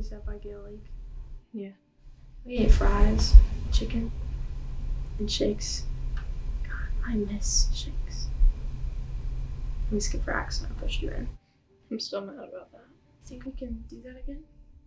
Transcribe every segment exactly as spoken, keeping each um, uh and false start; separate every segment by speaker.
Speaker 1: we sat by Gale Lake.
Speaker 2: Yeah.
Speaker 1: We ate fries, chicken, and shakes. God, I miss shakes. We skipped racks and I pushed you in.
Speaker 2: I'm still mad about that.
Speaker 1: Think we can do that again?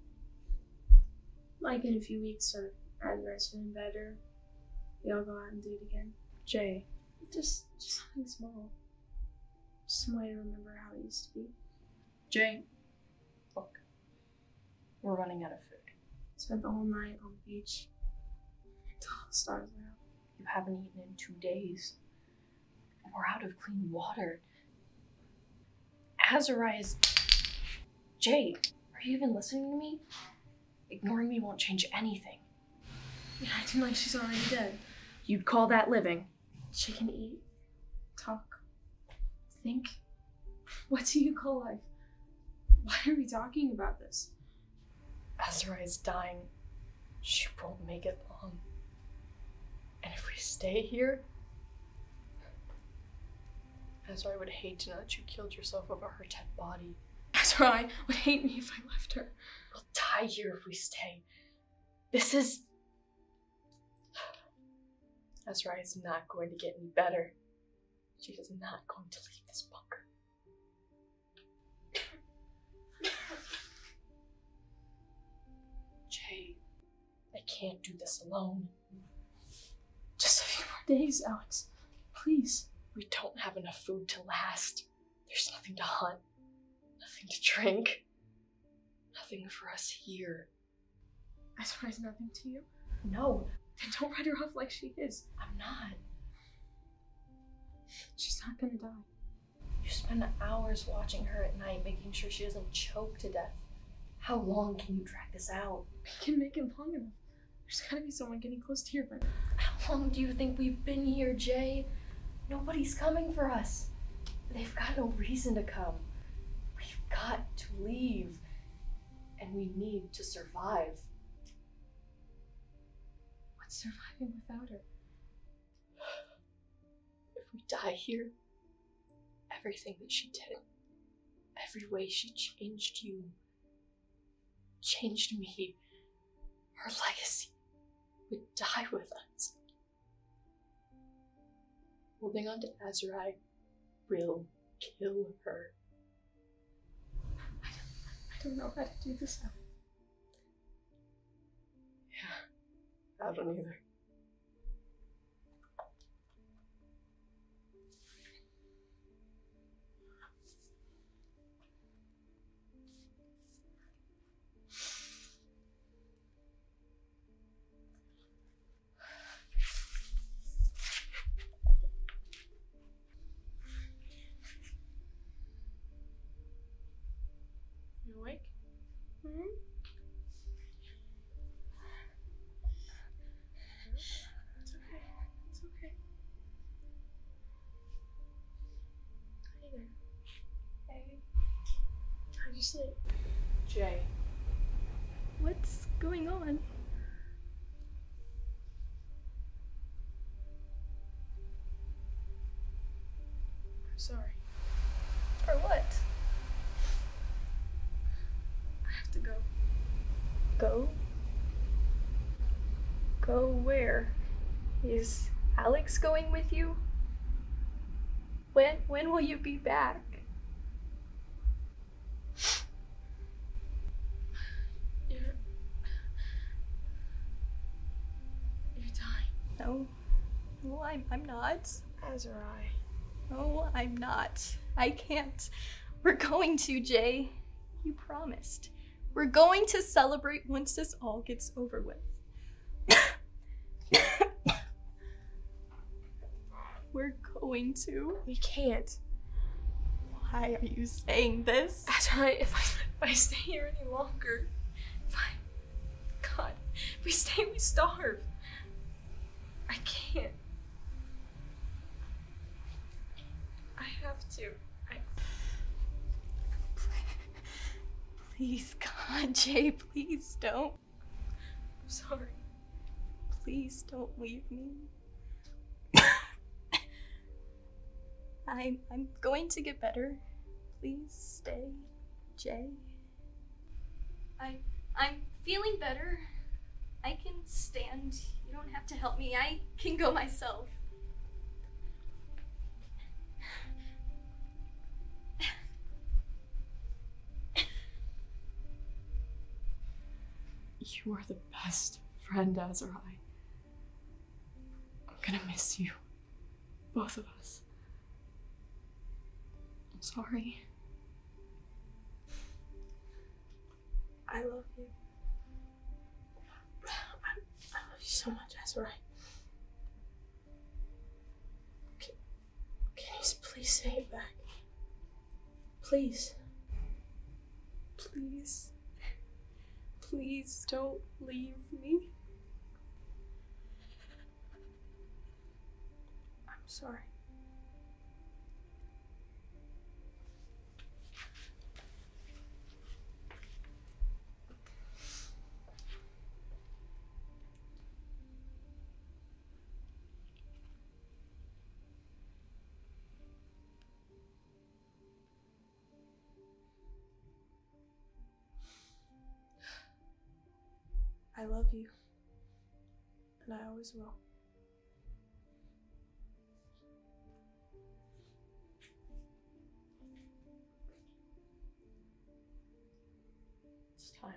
Speaker 1: Like in a few weeks, or as we're feeling better, we all go out and do it again.
Speaker 2: Jay.
Speaker 1: Just, just something small. Just some way to remember how it used to be.
Speaker 2: Jay. Look. We're running out of food.
Speaker 1: Spent the whole night on the beach until all the stars were out.
Speaker 2: You haven't eaten in two days. And we're out of clean water. Azariah is... Jay, are you even listening to me? Ignoring me won't change anything.
Speaker 1: You're acting like she's already dead.
Speaker 2: You'd call that living.
Speaker 1: She can eat, talk, think. What do you call life? Why are we talking about this?
Speaker 2: Azariah's dying. She won't make it long. And if we stay here, Azariah would hate to know that you killed yourself over her dead body.
Speaker 1: Azariah would hate me if I left her.
Speaker 2: We'll die here if we stay. This is... Azariah is not going to get any better. She is not going to leave this bunker. Jay, I can't do this alone.
Speaker 1: Just a few more days, Alex. Please.
Speaker 2: We don't have enough food to last. There's nothing to hunt. Nothing to drink. Nothing for us here.
Speaker 1: Azariah's nothing to you?
Speaker 2: No.
Speaker 1: Then don't write her off like she is.
Speaker 2: I'm not.
Speaker 1: She's not gonna die.
Speaker 2: You spend hours watching her at night, making sure she doesn't choke to death. How long can you drag this out?
Speaker 1: We can make it long enough. There's gotta be someone getting close to your bed.
Speaker 2: How long do you think we've been here, Jay? Nobody's coming for us. They've got no reason to come. We've got to leave. And we need to survive.
Speaker 1: What's surviving without her?
Speaker 2: If we die here, everything that she did, every way she changed you, changed me, her legacy would die with us. Holding on to Azariah will kill her.
Speaker 1: I don't, I don't know how to do this now.
Speaker 2: Yeah, I don't either.
Speaker 1: You awake? Mm-hmm. It's okay. It's okay. Hey there. Hey. How'd you sleep?
Speaker 2: Jay.
Speaker 1: What's going on? I'm sorry.
Speaker 2: For what?
Speaker 1: I have to go.
Speaker 3: Go? Go where? Is Alex going with you? When when will you be back?
Speaker 1: You're... You're dying.
Speaker 3: No. No, I'm I'm not.
Speaker 1: Azariah.
Speaker 3: No, I'm not. I can't. We're going to, Jay. You promised. We're going to celebrate once this all gets over with. We're going to.
Speaker 1: We can't.
Speaker 3: Why are you saying this?
Speaker 1: Azariah, if I, if I stay here any longer, if I... God, if we stay, we starve. I can't. I have to. I...
Speaker 3: Please, God, Jay, please don't.
Speaker 1: I'm sorry.
Speaker 3: Please don't leave me. I'm, I'm going to get better. Please stay, Jay. I, I'm feeling better. I can stand. You don't have to help me. I can go myself.
Speaker 1: You are the best friend, Azrai. I'm gonna miss you. Both of us. I'm sorry. I love you. I, I love you so much, Azrai. Can, can you please say it back? Please. Please. Please don't leave me. I'm sorry. I love you, and I always will. It's time.